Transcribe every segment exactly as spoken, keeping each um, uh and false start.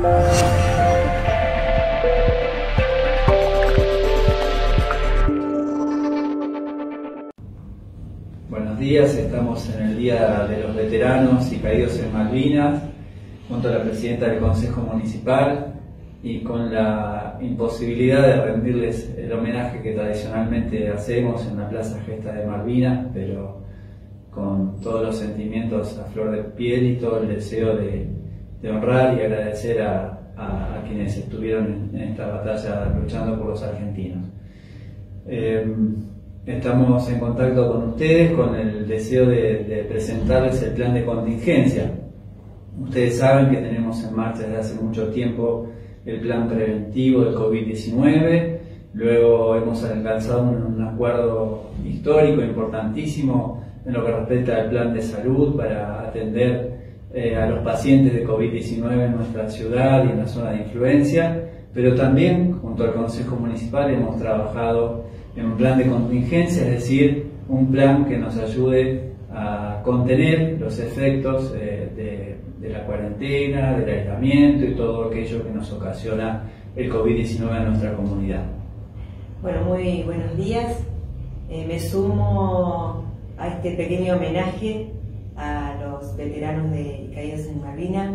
Buenos días, estamos en el Día de los Veteranos y Caídos en Malvinas, junto a la Presidenta del Consejo Municipal y con la imposibilidad de rendirles el homenaje que tradicionalmente hacemos en la Plaza Gesta de Malvinas, pero con todos los sentimientos a flor de piel y todo el deseo de, de honrar y agradecer a, a, a quienes estuvieron en, en esta batalla luchando por los argentinos. Eh, Estamos en contacto con ustedes con el deseo de, de presentarles el plan de contingencia. Ustedes saben que tenemos en marcha desde hace mucho tiempo el plan preventivo del COVID diecinueve, luego hemos alcanzado un, un acuerdo histórico importantísimo en lo que respecta al plan de salud para atender eh, a los pacientes de COVID diecinueve en nuestra ciudad y en la zona de influencia, pero también junto al Consejo Municipal hemos trabajado en un plan de contingencia, es decir, un plan que nos ayude a contener los efectos eh, de, de la cuarentena, del aislamiento y todo aquello que nos ocasiona el COVID diecinueve en nuestra comunidad. Bueno, muy buenos días. Eh, me sumo a este pequeño homenaje a los veteranos de Caídos en Malvinas.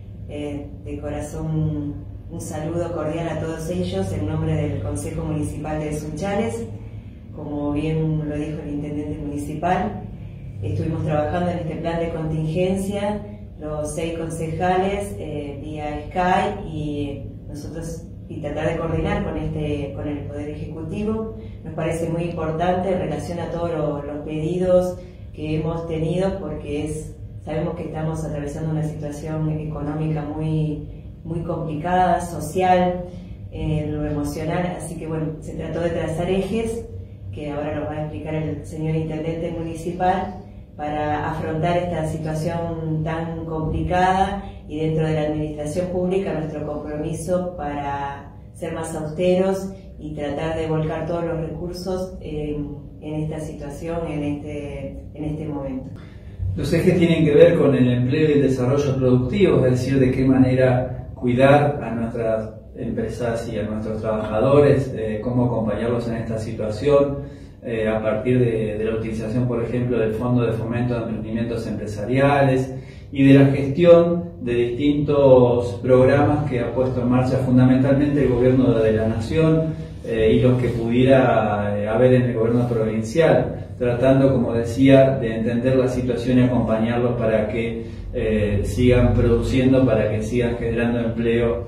Eh, de corazón, un saludo cordial a todos ellos en nombre del Consejo Municipal de Sunchales. Como bien lo dijo el Intendente Municipal, estuvimos trabajando en este plan de contingencia, los seis concejales eh, vía Skype y nosotros y tratar de coordinar con, este, con el Poder Ejecutivo. Nos parece muy importante en relación a todos los, los pedidos que hemos tenido, porque es, sabemos que estamos atravesando una situación económica muy muy complicada, social, en eh, lo emocional, así que bueno, se trató de trazar ejes, que ahora nos va a explicar el señor Intendente Municipal, para afrontar esta situación tan complicada y dentro de la administración pública nuestro compromiso para ser más austeros y tratar de volcar todos los recursos en, en esta situación, en este, en este momento. Los ejes tienen que ver con el empleo y el desarrollo productivo, es decir, de qué manera cuidar a nuestras empresas y a nuestros trabajadores, eh, cómo acompañarlos en esta situación, eh, a partir de, de la utilización, por ejemplo, del Fondo de Fomento de Emprendimientos Empresariales y de la gestión de distintos programas que ha puesto en marcha fundamentalmente el Gobierno de la Nación eh, y los que pudiera eh, haber en el Gobierno provincial, tratando, como decía, de entender la situación y acompañarlos para que eh, sigan produciendo, para que sigan generando empleo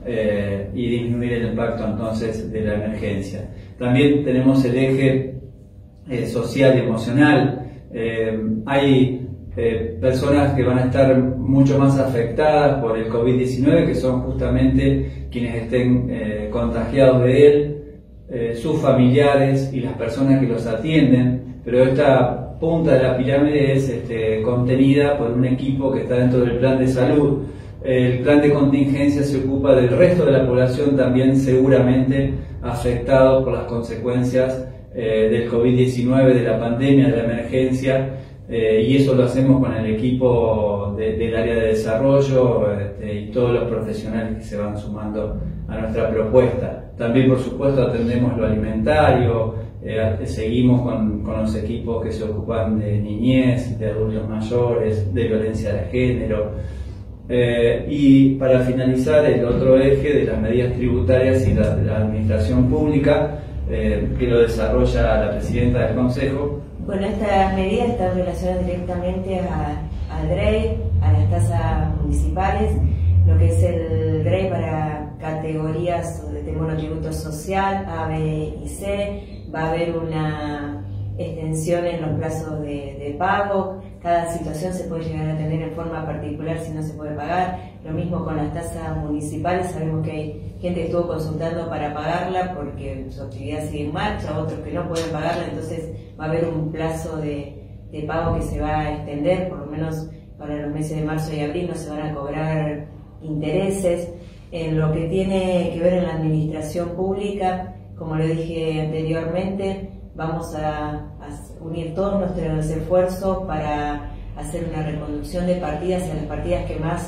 eh, y disminuir el impacto entonces de la emergencia. También tenemos el eje eh, social y emocional. Eh, hay eh, personas que van a estar mucho más afectadas por el COVID diecinueve, que son justamente quienes estén eh, contagiados de él, eh, sus familiares y las personas que los atienden, pero esta punta de la pirámide es este, contenida por un equipo que está dentro del plan de salud. El plan de contingencia se ocupa del resto de la población, también seguramente afectados por las consecuencias eh, del COVID diecinueve, de la pandemia, de la emergencia, eh, y eso lo hacemos con el equipo de, del área de desarrollo este, y todos los profesionales que se van sumando a nuestra propuesta. También, por supuesto, atendemos lo alimentario. Eh, seguimos con, con los equipos que se ocupan de niñez, de adultos mayores, de violencia de género. Eh, y para finalizar, el otro eje de las medidas tributarias y la, la administración pública, eh, que lo desarrolla la Presidenta del Consejo. Bueno, estas medidas están relacionadas directamente a, al D R E I, a las tasas municipales, lo que es el D R E I para categorías de monotributo social, A, B y C. Va a haber una extensión en los plazos de, de pago. Cada situación se puede llegar a tener en forma particular si no se puede pagar. Lo mismo con las tasas municipales. Sabemos que hay gente que estuvo consultando para pagarla porque su actividad sigue en marcha, otros que no pueden pagarla, entonces va a haber un plazo de, de pago que se va a extender, por lo menos para los meses de marzo y abril no se van a cobrar intereses. En lo que tiene que ver en la administración pública, como lo dije anteriormente, vamos a, a unir todos nuestros esfuerzos para hacer una reconducción de partidas a las partidas que más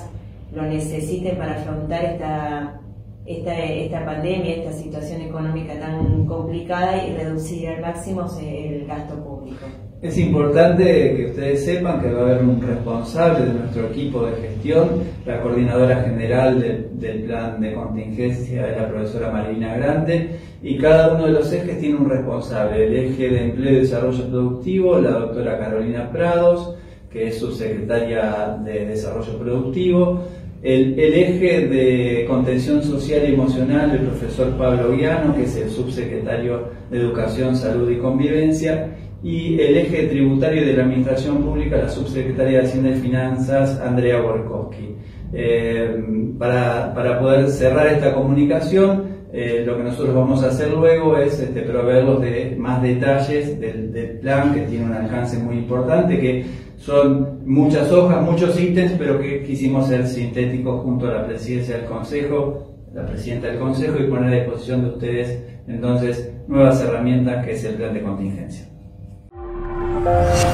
lo necesiten para afrontar esta, esta, esta pandemia, esta situación económica tan complicada y reducir al máximo el gasto público. Es importante que ustedes sepan que va a haber un responsable de nuestro equipo de gestión. La coordinadora general de, del plan de contingencia es la profesora Malvina Grande, y cada uno de los ejes tiene un responsable. El eje de empleo y desarrollo productivo, la doctora Carolina Prados, que es subsecretaria de Desarrollo Productivo. El, el eje de contención social y emocional, el profesor Pablo Guiano, que es el subsecretario de Educación, Salud y Convivencia. Y el eje tributario de la Administración Pública, la subsecretaria de Hacienda y Finanzas, Andrea Borkowski. Eh, para, para poder cerrar esta comunicación, eh, lo que nosotros vamos a hacer luego es este, proveerlos de más detalles del, del plan, que tiene un alcance muy importante, que son muchas hojas, muchos ítems, pero que quisimos ser sintéticos junto a la presidencia del Consejo, la presidenta del Consejo, y poner a disposición de ustedes entonces nuevas herramientas, que es el plan de contingencia.